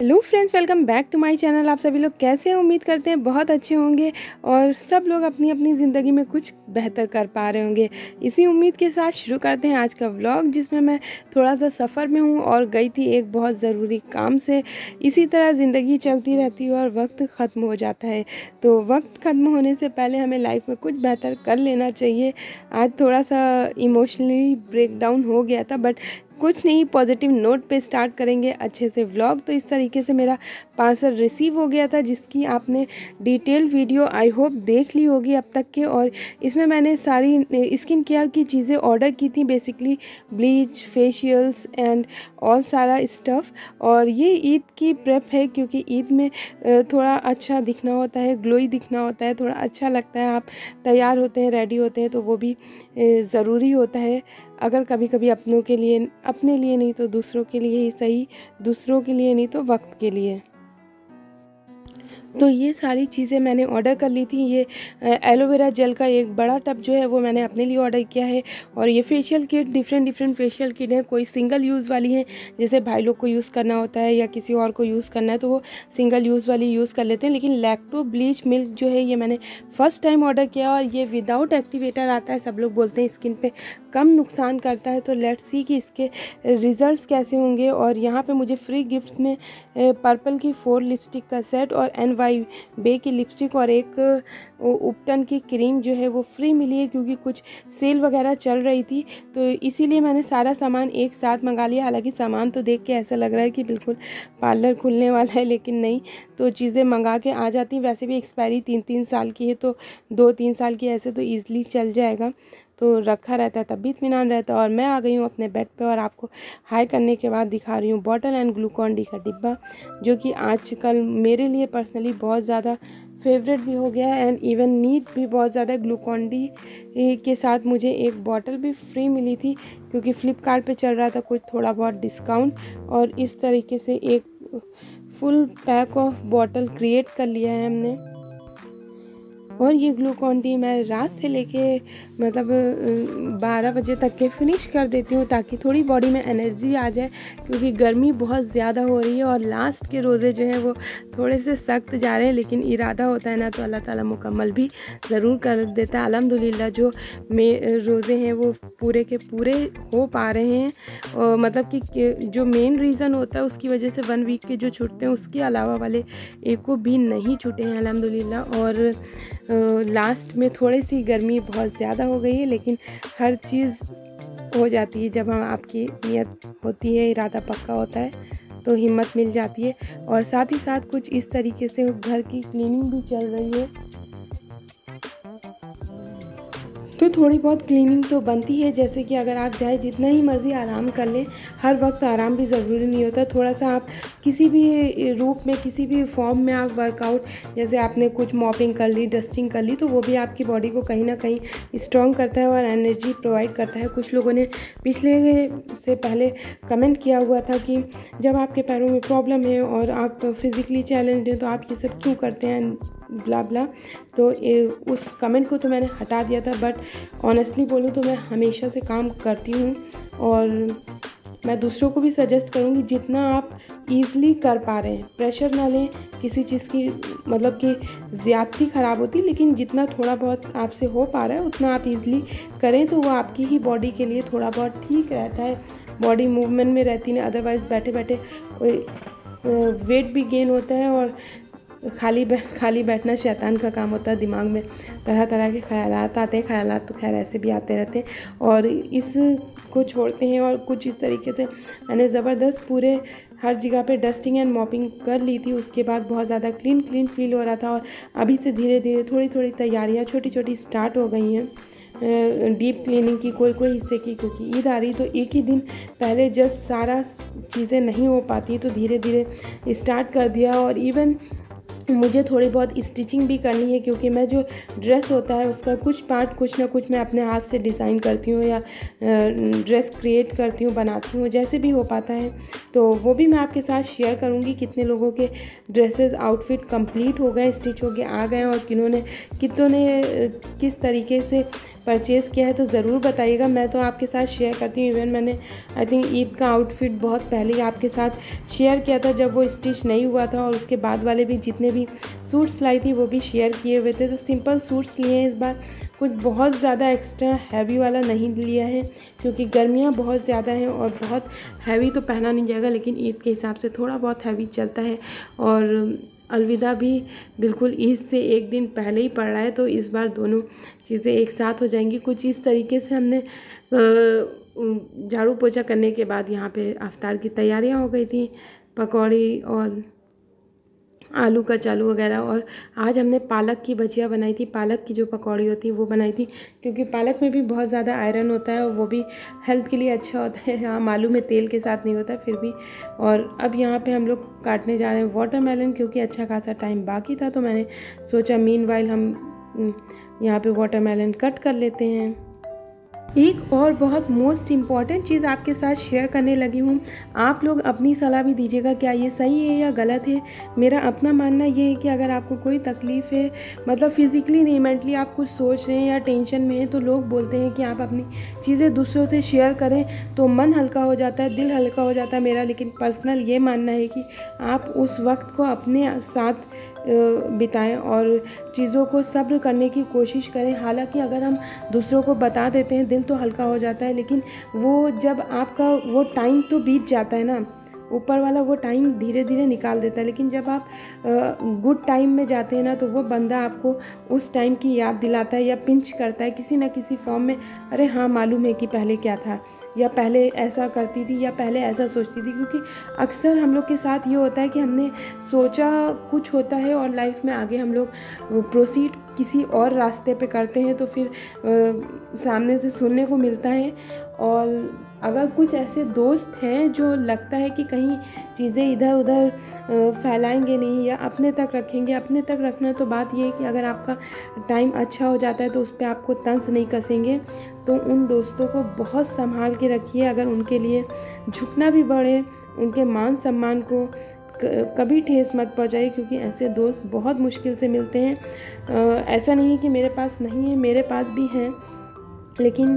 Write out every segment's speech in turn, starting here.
Hello friends, welcome back to my channel. आप सभी लोग कैसे हैं? उम्मीद करते हैं बहुत अच्छे होंगे और सब लोग अपनी अपनी ज़िंदगी में कुछ बेहतर कर पा रहे होंगे। इसी उम्मीद के साथ शुरू करते हैं आज का व्लॉग, जिसमें मैं थोड़ा सा सफ़र में हूँ और गई थी एक बहुत ज़रूरी काम से। इसी तरह ज़िंदगी चलती रहती है और वक्त ख़त्म हो जाता है, तो वक्त ख़त्म होने से पहले हमें लाइफ में कुछ बेहतर कर लेना चाहिए। आज थोड़ा सा इमोशनली ब्रेक डाउन हो गया था, बट कुछ नहीं, पॉजिटिव नोट पे स्टार्ट करेंगे अच्छे से व्लॉग। तो इस तरीके से मेरा पार्सल रिसीव हो गया था, जिसकी आपने डिटेल वीडियो आई होप देख ली होगी अब तक के। और इसमें मैंने सारी स्किन केयर की चीज़ें ऑर्डर की थी, basically bleach, facials and all सारा स्टफ़। और ये ईद की प्रेप है, क्योंकि ईद में थोड़ा अच्छा दिखना होता है, ग्लोई दिखना होता है, थोड़ा अच्छा लगता है। आप तैयार होते हैं, रेडी होते हैं, तो वो भी ज़रूरी होता है। अगर कभी कभी अपने लिए नहीं तो दूसरों के लिए ही सही, दूसरों के लिए नहीं तो वक्त के लिए। तो ये सारी चीज़ें मैंने ऑर्डर कर ली थी। ये एलोवेरा जेल का एक बड़ा टब जो है वो मैंने अपने लिए ऑर्डर किया है। और ये facial kit, different facial kit है। कोई सिंगल यूज़ वाली है, जैसे भाई लोग को यूज़ करना होता है या किसी और को यूज़ करना है तो वो सिंगल यूज़ वाली यूज़ कर लेते हैं। लेकिन लैक्टो ब्लीच मिल्क जो है ये मैंने फ़र्स्ट टाइम ऑर्डर किया और ये विदाउट एक्टिवेटर आता है। सब लोग बोलते हैं स्किन पे कम नुकसान करता है, तो लेट्स सी कि इसके रिज़ल्ट्स कैसे होंगे। और यहाँ पे मुझे फ्री गिफ्ट में पर्पल की 4 लिपस्टिक का सेट और NY बे की लिपस्टिक और एक उपटन की क्रीम जो है वो फ्री मिली है, क्योंकि कुछ सेल वगैरह चल रही थी। तो इसीलिए मैंने सारा सामान एक साथ मंगा लिया। हालांकि सामान तो देख के ऐसा लग रहा है कि बिल्कुल पार्लर खुलने वाला है, लेकिन नहीं, तो चीज़ें मंगा के आ जाती। वैसे भी एक्सपायरी 3-3 साल की है, तो 2-3 साल की ऐसे तो ईज़िली चल जाएगा, तो रखा रहता है तब भी इत्मीनान रहता है। और मैं आ गई हूँ अपने बेड पे और आपको हाई करने के बाद दिखा रही हूँ बॉटल एंड ग्लूकॉन डी का डिब्बा, जो कि आजकल मेरे लिए पर्सनली बहुत ज़्यादा फेवरेट भी हो गया है एंड इवन नीड भी बहुत ज़्यादा। ग्लूकॉन डी के साथ मुझे एक बॉटल भी फ्री मिली थी, क्योंकि फ़्लिपकार्ट पे चल रहा था कुछ थोड़ा बहुत डिस्काउंट। और इस तरीके से एक full pack of bottle create कर लिया है हमने। और ये ग्लूकॉन डी मैं रात से लेके मतलब 12 बजे तक के फिनिश कर देती हूँ, ताकि थोड़ी बॉडी में एनर्जी आ जाए, क्योंकि गर्मी बहुत ज़्यादा हो रही है। और लास्ट के रोज़े जो हैं वो थोड़े से सख्त जा रहे हैं, लेकिन इरादा होता है ना तो अल्लाह ताला मुकम्मल भी ज़रूर कर देता है। अल्हम्दुलिल्लाह जो रोज़े हैं वो पूरे के पूरे हो पा रहे हैं। और मतलब कि जो मेन रीज़न होता है उसकी वजह से 1 वीक के जो छूटते हैं, उसके अलावा वाले एको भी नहीं छूटे हैं अल्हम्दुलिल्लाह। और लास्ट में थोड़ी सी गर्मी बहुत ज़्यादा हो गई है, लेकिन हर चीज़ हो जाती है जब हम आपकी नियत होती है, इरादा पक्का होता है तो हिम्मत मिल जाती है। और साथ ही साथ कुछ इस तरीके से घर की क्लीनिंग भी चल रही है, तो थोड़ी बहुत क्लीनिंग तो बनती है। जैसे कि अगर आप चाहे जितना ही मर्ज़ी आराम कर लें, हर वक्त आराम भी ज़रूरी नहीं होता। थोड़ा सा आप किसी भी रूप में, किसी भी फॉर्म में आप वर्कआउट, जैसे आपने कुछ मॉपिंग कर ली, डस्टिंग कर ली, तो वो भी आपकी बॉडी को कहीं ना कहीं स्ट्रॉन्ग करता है और एनर्जी प्रोवाइड करता है। कुछ लोगों ने पिछले से पहले कमेंट किया हुआ था कि जब आपके पैरों में प्रॉब्लम है और आप फिज़िकली चैलेंज्ड हैं तो आप ये सब क्यों करते हैं, ब्ला ब्ला। तो उस कमेंट को तो मैंने हटा दिया था, बट ऑनेस्टली बोलूँ तो मैं हमेशा से काम करती हूँ। और मैं दूसरों को भी सजेस्ट करूँगी, जितना आप ईज़िली कर पा रहे हैं, प्रेशर ना लें किसी चीज़ की, मतलब कि ज़्यादती ख़राब होती, लेकिन जितना थोड़ा बहुत आपसे हो पा रहा है उतना आप ईज़िली करें, तो वो आपकी ही बॉडी के लिए थोड़ा बहुत ठीक रहता है। बॉडी मूवमेंट में रहती है, अदरवाइज़ बैठे बैठे वेट भी गेन होता है और खाली बैठना शैतान का काम होता है। दिमाग में तरह तरह के ख्यालात आते हैं, ख्यालात तो खैर ऐसे भी आते रहते हैं, और इसको छोड़ते हैं। और कुछ इस तरीके से मैंने ज़बरदस्त पूरे हर जगह पे डस्टिंग एंड मॉपिंग कर ली थी। उसके बाद बहुत ज़्यादा क्लीन फील हो रहा था, और अभी से धीरे धीरे थोड़ी तैयारियाँ छोटी छोटी स्टार्ट हो गई हैं डीप क्लीनिंग की, कोई हिस्से की, क्योंकि ईद आ रही तो एक ही दिन पहले जस्ट सारा चीज़ें नहीं हो पाती, तो धीरे धीरे स्टार्ट कर दिया। और इवन मुझे थोड़ी बहुत स्टिचिंग भी करनी है, क्योंकि मैं जो ड्रेस होता है उसका कुछ पार्ट कुछ ना कुछ मैं अपने हाथ से डिज़ाइन करती हूँ या ड्रेस क्रिएट करती हूँ, बनाती हूँ, जैसे भी हो पाता है। तो वो भी मैं आपके साथ शेयर करूँगी, कितने लोगों के ड्रेसेस आउटफिट कंप्लीट हो गए, स्टिच हो गए आ गए, और कितनों ने किस तरीके से परचेज़ किया है, तो ज़रूर बताइएगा। मैं तो आपके साथ शेयर करती हूँ। इवन मैंने आई थिंक ईद का आउटफिट बहुत पहले ही आपके साथ शेयर किया था, जब वो स्टिच नहीं हुआ था, और उसके बाद वाले भी जितने भी सूट्स लाई थी वो भी शेयर किए हुए थे। तो सिंपल सूट्स लिए हैं इस बार, कुछ बहुत ज़्यादा एक्स्ट्रा हैवी वाला नहीं लिया है, क्योंकि गर्मियाँ बहुत ज़्यादा हैं और बहुत हैवी तो पहना नहीं जाएगा, लेकिन ईद के हिसाब से थोड़ा बहुत हैवी चलता है। और अलविदा भी बिल्कुल ईद से एक दिन पहले ही पड़ रहा है, तो इस बार दोनों चीज़ें एक साथ हो जाएंगी। कुछ इस तरीके से हमने झाड़ू पोछा करने के बाद यहाँ पे इफ्तार की तैयारियाँ हो गई थी, पकौड़ी और आलू कचालू वगैरह। और आज हमने पालक की भजिया बनाई थी, पालक की जो पकौड़ी होती है वो बनाई थी, क्योंकि पालक में भी बहुत ज़्यादा आयरन होता है और वो भी हेल्थ के लिए अच्छा होता है। हाँ, आलू में तेल के साथ नहीं होता फिर भी। और अब यहाँ पे हम लोग काटने जा रहे हैं वाटरमेलन, क्योंकि अच्छा खासा टाइम बाकी था, तो मैंने सोचा मीनवाइल हम यहाँ पे वाटरमेलन कट कर लेते हैं। एक और बहुत मोस्ट इम्पॉर्टेंट चीज़ आपके साथ शेयर करने लगी हूँ। आप लोग अपनी सलाह भी दीजिएगा, क्या ये सही है या गलत है। मेरा अपना मानना ये है कि अगर आपको कोई तकलीफ़ है, मतलब फिज़िकली नहीं मेंटली आप कुछ सोच रहे हैं या टेंशन में हैं, तो लोग बोलते हैं कि आप अपनी चीज़ें दूसरों से शेयर करें तो मन हल्का हो जाता है, दिल हल्का हो जाता है मेरा। लेकिन पर्सनल ये मानना है कि आप उस वक्त को अपने साथ बिताएं और चीज़ों को सब्र करने की कोशिश करें। हालांकि अगर हम दूसरों को बता देते हैं, दिल तो हल्का हो जाता है, लेकिन वो जब आपका वो टाइम तो बीत जाता है ना, ऊपर वाला वो टाइम धीरे धीरे निकाल देता है। लेकिन जब आप गुड टाइम में जाते हैं ना, तो वो बंदा आपको उस टाइम की याद दिलाता है या पिंच करता है किसी ना किसी फॉर्म में। अरे हाँ, मालूम है कि पहले क्या था, या पहले ऐसा करती थी, या पहले ऐसा सोचती थी। क्योंकि अक्सर हम लोग के साथ ये होता है कि हमने सोचा कुछ होता है और लाइफ में आगे हम लोग प्रोसीड किसी और रास्ते पे करते हैं, तो फिर सामने से सुनने को मिलता है। और अगर कुछ ऐसे दोस्त हैं जो लगता है कि कहीं चीज़ें इधर उधर फैलाएंगे नहीं या अपने तक रखेंगे, अपने तक रखना तो बात ये है कि अगर आपका टाइम अच्छा हो जाता है तो उस पर आपको तंज नहीं कसेंगे, तो उन दोस्तों को बहुत संभाल के रखिए। अगर उनके लिए झुकना भी बढ़े, उनके मान सम्मान को कभी ठेस मत पहुंचाइए, क्योंकि ऐसे दोस्त बहुत मुश्किल से मिलते हैं। ऐसा नहीं है कि मेरे पास नहीं है, मेरे पास भी हैं, लेकिन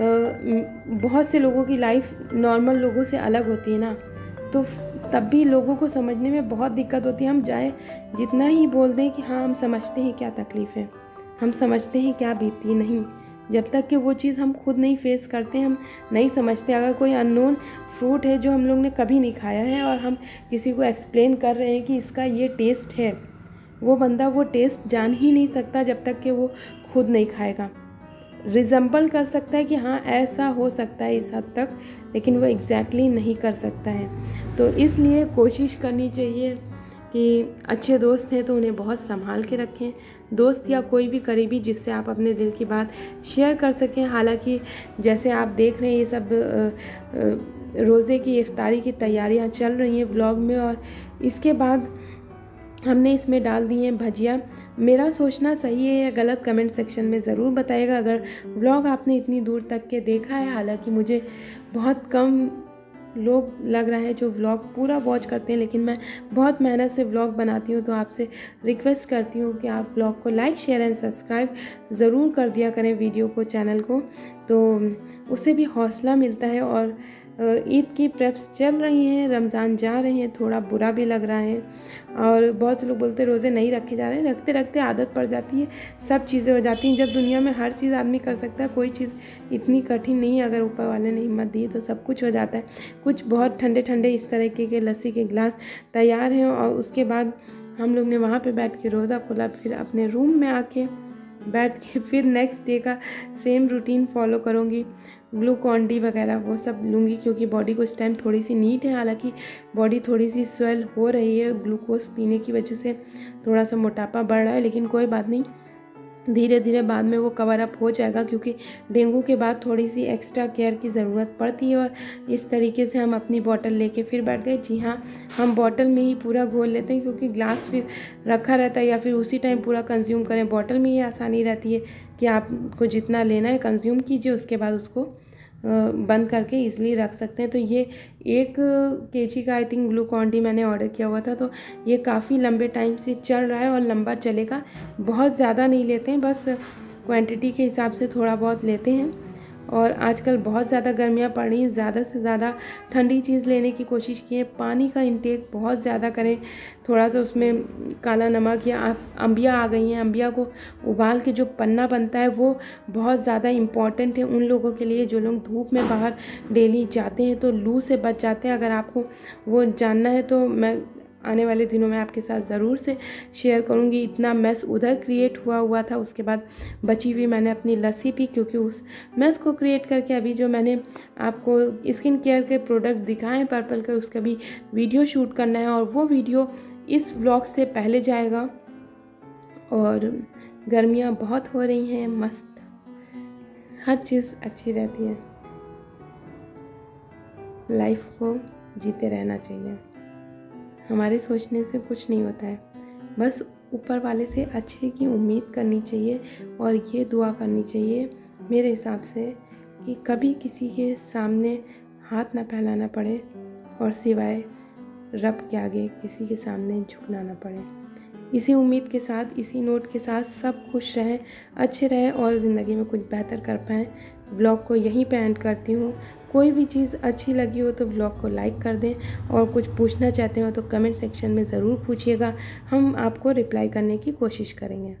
बहुत से लोगों की लाइफ नॉर्मल लोगों से अलग होती है ना, तो तब भी लोगों को समझने में बहुत दिक्कत होती है। हम चाहे जितना ही बोल दें कि हाँ हम समझते हैं क्या तकलीफ़ है, हम समझते हैं क्या बीती, नहीं, जब तक कि वो चीज़ हम खुद नहीं फेस करते हम नहीं समझते। अगर कोई अननोन फ्रूट है जो हम लोग ने कभी नहीं खाया है और हम किसी को एक्सप्लेन कर रहे हैं कि इसका ये टेस्ट है, वो बंदा वो टेस्ट जान ही नहीं सकता जब तक कि वो खुद नहीं खाएगा। रिजेंबल कर सकता है कि हाँ ऐसा हो सकता है इस हद तक, लेकिन वो एग्जैक्टली नहीं कर सकता है। तो इसलिए कोशिश करनी चाहिए कि अच्छे दोस्त हैं तो उन्हें बहुत संभाल के रखें। दोस्त या कोई भी करीबी जिससे आप अपने दिल की बात शेयर कर सकें। हालांकि जैसे आप देख रहे हैं ये सब रोज़े की इफ्तारी की तैयारियां चल रही हैं व्लॉग में, और इसके बाद हमने इसमें डाल दी हैं भजिया। मेरा सोचना सही है या गलत कमेंट सेक्शन में ज़रूर बताइएगा। अगर व्लॉग आपने इतनी दूर तक के देखा है, हालांकि मुझे बहुत कम लोग लग रहा है जो व्लॉग पूरा वॉच करते हैं, लेकिन मैं बहुत मेहनत से व्लॉग बनाती हूँ, तो आपसे रिक्वेस्ट करती हूँ कि आप व्लॉग को लाइक शेयर एंड सब्सक्राइब ज़रूर कर दिया करें वीडियो को, चैनल को, तो उससे भी हौसला मिलता है। और ईद की प्रेप्स चल रही हैं, रमज़ान जा रहे हैं, थोड़ा बुरा भी लग रहा है। और बहुत से लोग बोलते हैं रोज़े नहीं रखे जा रहे हैं, रखते रखते आदत पड़ जाती है, सब चीज़ें हो जाती हैं। जब दुनिया में हर चीज़ आदमी कर सकता है, कोई चीज़ इतनी कठिन नहीं है, अगर ऊपर वाले ने हिम्मत दी तो सब कुछ हो जाता है। कुछ बहुत ठंडे ठंडे इस तरीके के लस्सी के गिलास तैयार हैं, और उसके बाद हम लोग ने वहाँ पर बैठ के रोज़ा खोला। फिर अपने रूम में आके बैठ के फिर नेक्स्ट डे का सेम रूटीन फॉलो करूँगी। ग्लूकॉन डी वगैरह वो सब लूँगी, क्योंकि बॉडी को इस टाइम थोड़ी सी नीड है। हालांकि बॉडी थोड़ी सी स्वेल हो रही है, ग्लूकोज पीने की वजह से थोड़ा सा मोटापा बढ़ रहा है, लेकिन कोई बात नहीं, धीरे धीरे बाद में वो कवर अप हो जाएगा, क्योंकि डेंगू के बाद थोड़ी सी एक्स्ट्रा केयर की ज़रूरत पड़ती है। और इस तरीके से हम अपनी बॉटल लेके फिर बैठ गए। जी हाँ, हम बॉटल में ही पूरा घोल लेते हैं, क्योंकि ग्लास फिर रखा रहता है या फिर उसी टाइम पूरा कंज्यूम करें। बॉटल में ये आसानी रहती है कि आपको जितना लेना है कंज्यूम कीजिए, उसके बाद उसको बंद करके ईज़िली रख सकते हैं। तो ये 1 kg का आई थिंक ग्लूकॉन डी मैंने ऑर्डर किया हुआ था, तो ये काफ़ी लंबे टाइम से चल रहा है और लंबा चलेगा। बहुत ज़्यादा नहीं लेते हैं, बस क्वांटिटी के हिसाब से थोड़ा बहुत लेते हैं। और आजकल बहुत ज़्यादा गर्मियाँ पड़ रही हैं, ज़्यादा से ज़्यादा ठंडी चीज़ लेने की कोशिश कीजिए। पानी का इंटेक बहुत ज़्यादा करें। थोड़ा सा उसमें काला नमक या अम्बिया आ गई हैं, अम्बिया को उबाल के जो पन्ना बनता है वो बहुत ज़्यादा इम्पॉर्टेंट है उन लोगों के लिए जो लोग धूप में बाहर डेली जाते हैं तो लू से बच जाते हैं। अगर आपको वो जानना है तो मैं आने वाले दिनों में आपके साथ ज़रूर से शेयर करूँगी। इतना मेस उधर क्रिएट हुआ था, उसके बाद बची हुई मैंने अपनी लस्सी पी, क्योंकि उस मेस को क्रिएट करके अभी जो मैंने आपको स्किन केयर के प्रोडक्ट दिखाए हैं पर्पल के, उसका भी वीडियो शूट करना है और वो वीडियो इस व्लॉग से पहले जाएगा। और गर्मियाँ बहुत हो रही हैं, मस्त हर चीज़ अच्छी रहती है। लाइफ को जीते रहना चाहिए। हमारे सोचने से कुछ नहीं होता है, बस ऊपर वाले से अच्छे की उम्मीद करनी चाहिए और ये दुआ करनी चाहिए मेरे हिसाब से कि कभी किसी के सामने हाथ ना फैलाना पड़े और सिवाय रब के आगे किसी के सामने झुकना ना पड़े। इसी उम्मीद के साथ, इसी नोट के साथ सब खुश रहें, अच्छे रहें और ज़िंदगी में कुछ बेहतर कर पाएँ। व्लॉग को यहीं पे एंड करती हूँ। कोई भी चीज़ अच्छी लगी हो तो व्लॉग को लाइक कर दें और कुछ पूछना चाहते हो तो कमेंट सेक्शन में ज़रूर पूछिएगा, हम आपको रिप्लाई करने की कोशिश करेंगे।